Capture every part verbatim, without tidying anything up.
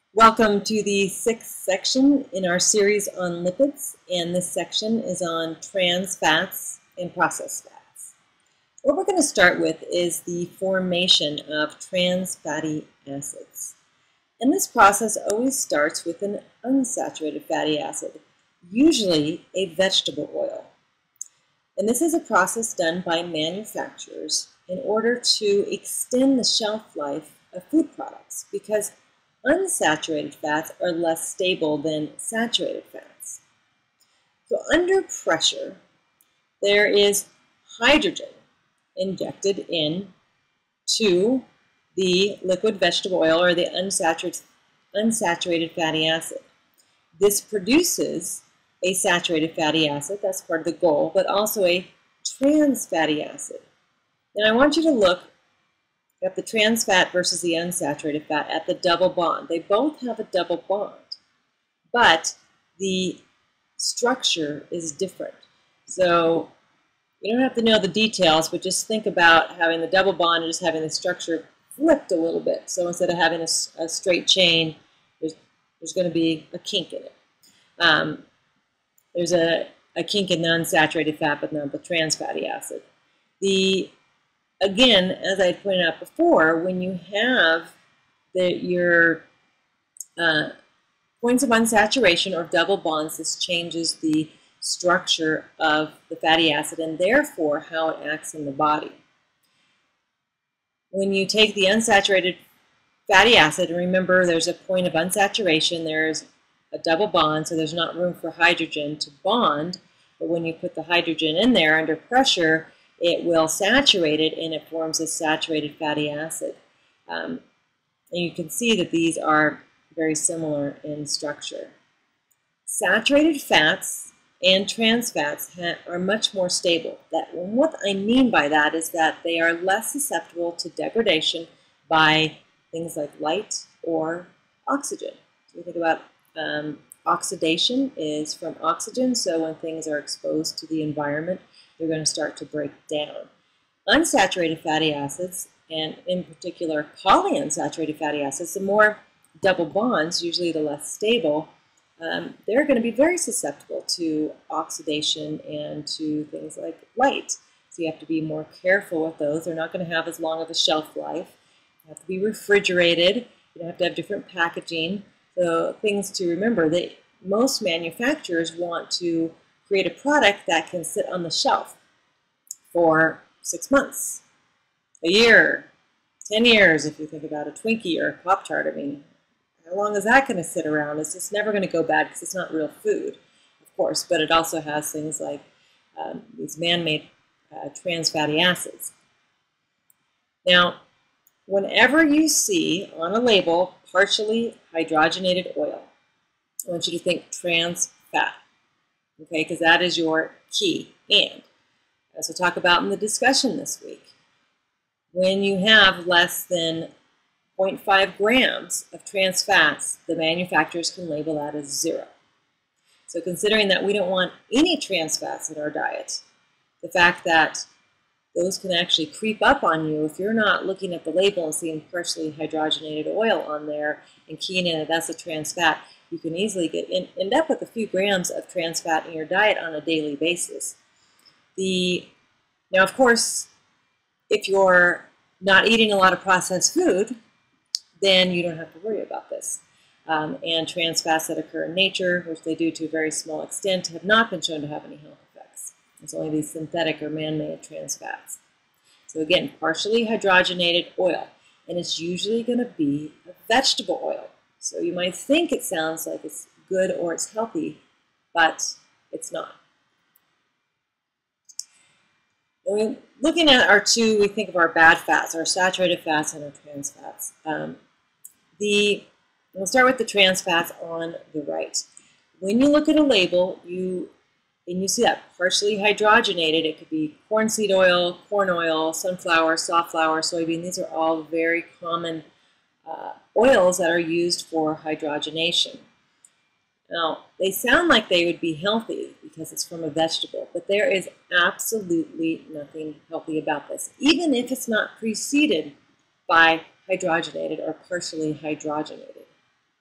Welcome to the sixth section in our series on lipids, and this section is on trans fats and processed fats. What we're going to start with is the formation of trans fatty acids. And this process always starts with an unsaturated fatty acid, usually a vegetable oil. And this is a process done by manufacturers in order to extend the shelf life of food products, because unsaturated fats are less stable than saturated fats. So under pressure, there is hydrogen injected into the liquid vegetable oil or the unsaturated, unsaturated fatty acid. This produces a saturated fatty acid, that's part of the goal, but also a trans fatty acid. And I want you to look at the trans fat versus the unsaturated fat at the double bond. They both have a double bond, but the structure is different. So you don't have to know the details, but just think about having the double bond and just having the structure flipped a little bit. So instead of having a, a straight chain, there's, there's going to be a kink in it. Um, there's a, a kink in the unsaturated fat, but not the trans fatty acid. The Again, as I pointed out before, when you have the, your uh, points of unsaturation or double bonds, this changes the structure of the fatty acid and therefore how it acts in the body. When you take the unsaturated fatty acid, and remember there's a point of unsaturation, there's a double bond, so there's not room for hydrogen to bond, but when you put the hydrogen in there under pressure, it will saturate it and it forms a saturated fatty acid. Um, and you can see that these are very similar in structure. Saturated fats and trans fats are much more stable. That, what I mean by that is that they are less susceptible to degradation by things like light or oxygen. So we think about um, oxidation is from oxygen, so when things are exposed to the environment, they're going to start to break down. Unsaturated fatty acids, and in particular polyunsaturated fatty acids, the more double bonds, usually the less stable, um, they're going to be very susceptible to oxidation and to things like light. So you have to be more careful with those. They're not going to have as long of a shelf life. They have to be refrigerated. You have to have different packaging. So things to remember, that most manufacturers want to create a product that can sit on the shelf for six months, a year, ten years if you think about a Twinkie or a Pop-Tart. I mean, how long is that going to sit around? It's just never going to go bad because it's not real food, of course, but it also has things like um, these man-made uh, trans fatty acids. Now, whenever you see on a label partially hydrogenated oil, I want you to think trans fat. Okay, because that is your key. And as we'll talk about in the discussion this week, when you have less than zero point five grams of trans fats, the manufacturers can label that as zero. So considering that we don't want any trans fats in our diet, the fact that those can actually creep up on you if you're not looking at the label and seeing partially hydrogenated oil on there and keying in that that's a trans fat, you can easily get in, end up with a few grams of trans fat in your diet on a daily basis. The, now, of course, if you're not eating a lot of processed food, then you don't have to worry about this. Um, and trans fats that occur in nature, which they do to a very small extent, have not been shown to have any health effects. It's only these synthetic or man-made trans fats. So again, partially hydrogenated oil, and it's usually going to be a vegetable oil. So you might think it sounds like it's good or it's healthy, but it's not. When we're looking at our two, we think of our bad fats, our saturated fats and our trans fats. Um, the, we'll start with the trans fats on the right. When you look at a label, you and you see that partially hydrogenated, it could be corn seed oil, corn oil, sunflower, soft flour, soybean. These are all very common uh, oils that are used for hydrogenation. Now, they sound like they would be healthy because it's from a vegetable, but there is absolutely nothing healthy about this, even if it's not preceded by hydrogenated or partially hydrogenated.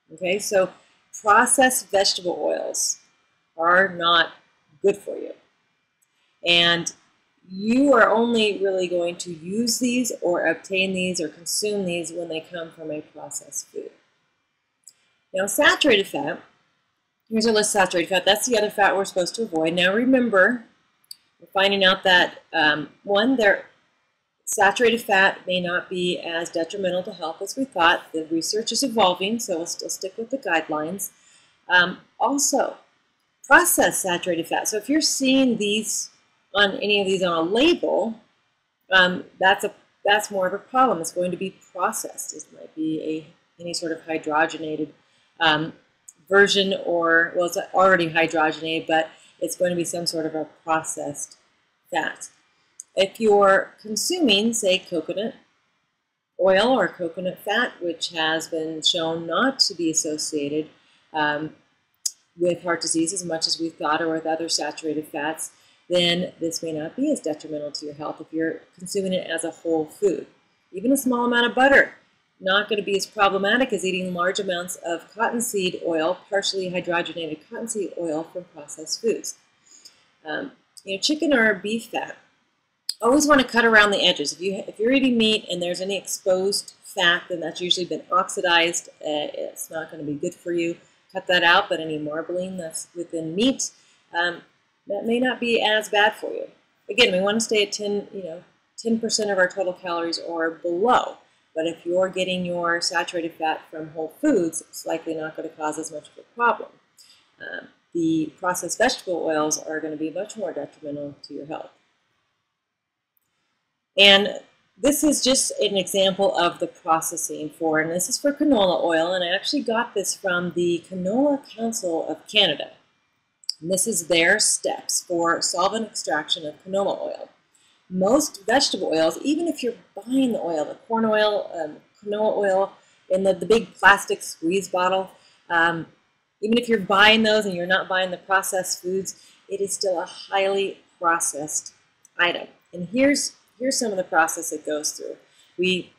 Okay, so processed vegetable oils are not good for you. And you are only really going to use these or obtain these or consume these when they come from a processed food. Now, saturated fat, here's a list of saturated fat. That's the other fat we're supposed to avoid. Now, remember, we're finding out that, um, one, their saturated fat may not be as detrimental to health as we thought. The research is evolving, so we'll still stick with the guidelines. Um, also, processed saturated fat. So if you're seeing these on any of these on a label, um, that's a that's more of a problem. It's going to be processed. It might be a any sort of hydrogenated um, version, or well, it's already hydrogenated, but it's going to be some sort of a processed fat. If you're consuming, say, coconut oil or coconut fat, which has been shown not to be associated um, with heart disease as much as we thought, or with other saturated fats, then this may not be as detrimental to your health if you're consuming it as a whole food. Even a small amount of butter, not going to be as problematic as eating large amounts of cottonseed oil, partially hydrogenated cottonseed oil from processed foods. Um, you know, chicken or beef fat, always want to cut around the edges. If, you, if you're eating meat and there's any exposed fat, then that's usually been oxidized. Uh, it's not going to be good for you. Cut that out, but any marbling that's within meat, um, that may not be as bad for you. Again, we want to stay at ten, you know, ten percent of our total calories or below. But if you're getting your saturated fat from whole foods, it's likely not going to cause as much of a problem. Um, the processed vegetable oils are going to be much more detrimental to your health. And this is just an example of the processing for, and this is for canola oil, and I actually got this from the Canola Council of Canada. And this is their steps for solvent extraction of canola oil. Most vegetable oils, even if you're buying the oil, the corn oil, um, canola oil in the, the big plastic squeeze bottle, um, even if you're buying those and you're not buying the processed foods, it is still a highly processed item. And here's Here's some of the process it goes through. We,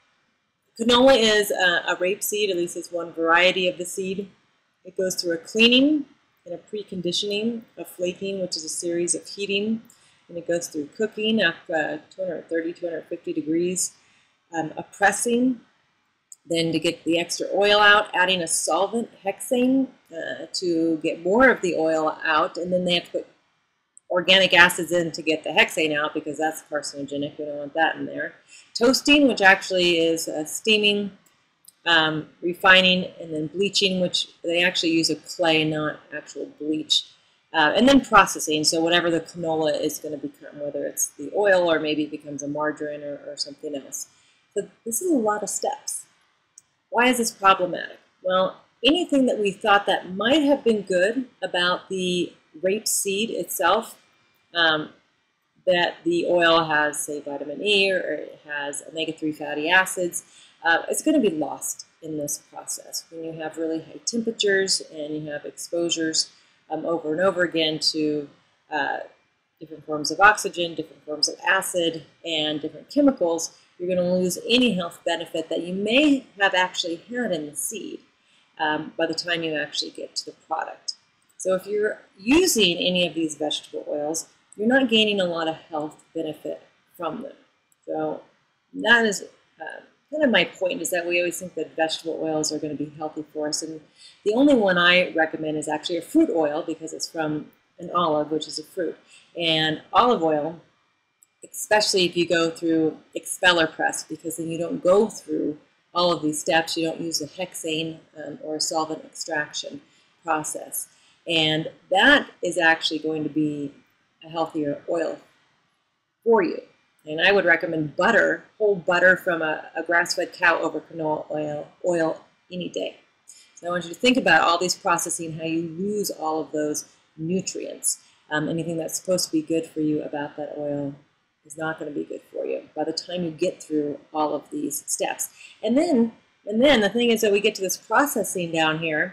canola is a, a rapeseed, at least it's one variety of the seed. It goes through a cleaning and a preconditioning, a flaking, which is a series of heating, and it goes through cooking at uh, two thirty, two fifty degrees, um, a pressing, then to get the extra oil out, adding a solvent, hexane, uh, to get more of the oil out, and then they have to put organic acids in to get the hexane out because that's carcinogenic. We don't want that in there. Toasting, which actually is uh, steaming, um, refining, and then bleaching, which they actually use a clay, not actual bleach. Uh, and then processing, so whatever the canola is going to become, whether it's the oil or maybe it becomes a margarine or, or something else. So this is a lot of steps. Why is this problematic? Well, anything that we thought that might have been good about the rapeseed itself, um, that the oil has, say, vitamin E or it has omega three fatty acids, uh, it's going to be lost in this process. When you have really high temperatures and you have exposures um, over and over again to uh, different forms of oxygen, different forms of acid, and different chemicals, you're going to lose any health benefit that you may have actually had in the seed um, by the time you actually get to the product. So if you're using any of these vegetable oils, you're not gaining a lot of health benefit from them. So that is uh, kind of my point, is that we always think that vegetable oils are going to be healthy for us. And the only one I recommend is actually a fruit oil because it's from an olive, which is a fruit. And olive oil, especially if you go through expeller press, because then you don't go through all of these steps. You don't use a hexane um, or a solvent extraction process. And that is actually going to be a healthier oil for you. And I would recommend butter, whole butter from a, a grass-fed cow over canola oil, oil any day. So I want you to think about all these processing, how you lose all of those nutrients. Um, anything that's supposed to be good for you about that oil is not going to be good for you by the time you get through all of these steps. And then, and then the thing is that we get to this processing down here,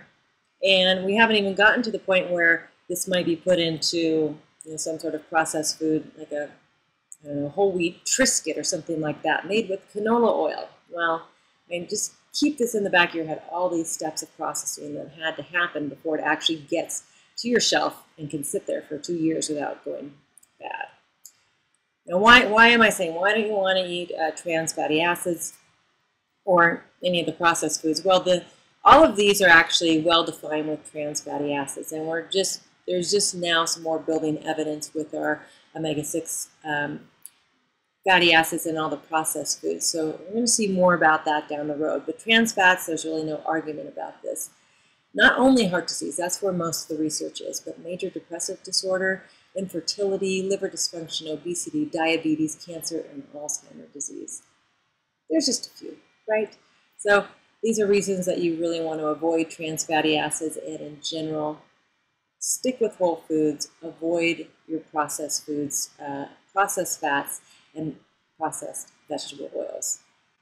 and we haven't even gotten to the point where this might be put into, you know, some sort of processed food, like a, I don't know, whole wheat Triscuit or something like that, made with canola oil. Well, I mean, just keep this in the back of your head, all these steps of processing that had to happen before it actually gets to your shelf and can sit there for two years without going bad. Now, why, why am I saying, why don't you want to eat uh, trans fatty acids or any of the processed foods? Well, the, all of these are actually well defined with trans fatty acids, and we're just, there's just now some more building evidence with our omega six um, fatty acids and all the processed foods. So we're going to see more about that down the road. But trans fats, there's really no argument about this. Not only heart disease, that's where most of the research is, but major depressive disorder, infertility, liver dysfunction, obesity, diabetes, cancer, and Alzheimer's disease. There's just a few, right? So these are reasons that you really want to avoid trans fatty acids, and in general, stick with whole foods, avoid your processed foods, uh, processed fats, and processed vegetable oils.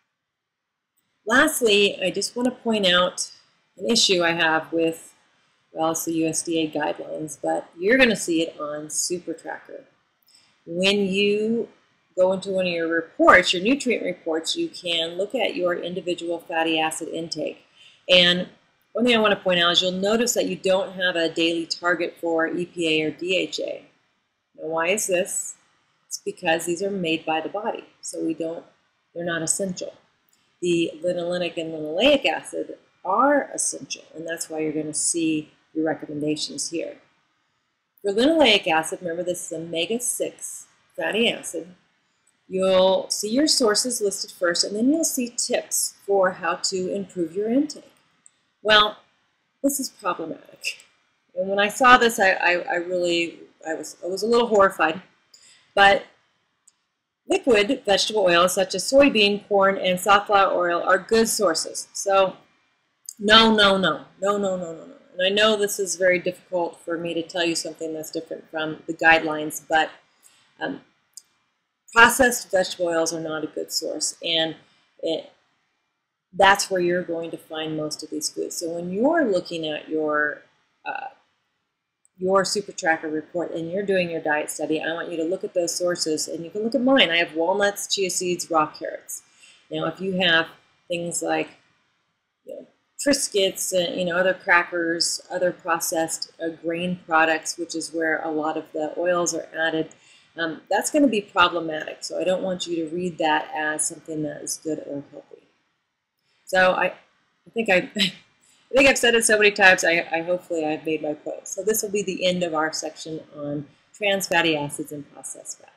Lastly, I just want to point out an issue I have with, well, it's the U S D A guidelines, but you're going to see it on Super Tracker. When you go into one of your reports, your nutrient reports, you can look at your individual fatty acid intake. And one thing I want to point out is you'll notice that you don't have a daily target for E P A or D H A. Now, why is this? It's because these are made by the body, so we don't, they're not essential. The linolenic and linoleic acid are essential, and that's why you're going to see your recommendations here. For linoleic acid, remember this is omega six fatty acid. You'll see your sources listed first, and then you'll see tips for how to improve your intake. Well, this is problematic. And when I saw this, I, I, I really, I was, I was a little horrified. But liquid vegetable oils such as soybean, corn, and safflower oil are good sources. So no, no, no, no, no, no, no, no. And I know this is very difficult for me to tell you something that's different from the guidelines, but um, processed vegetable oils are not a good source. And it, that's where you're going to find most of these foods. So when you're looking at your uh, your Super Tracker report and you're doing your diet study, I want you to look at those sources, and you can look at mine. I have walnuts, chia seeds, raw carrots. Now, if you have things like, you know, Triscuits, uh, you know, other crackers, other processed uh, grain products, which is where a lot of the oils are added, um, that's going to be problematic. So I don't want you to read that as something that is good or healthy. So I, I think I. I think I've said it so many times, I, I hopefully I've made my point. So this will be the end of our section on trans fatty acids and processed fats.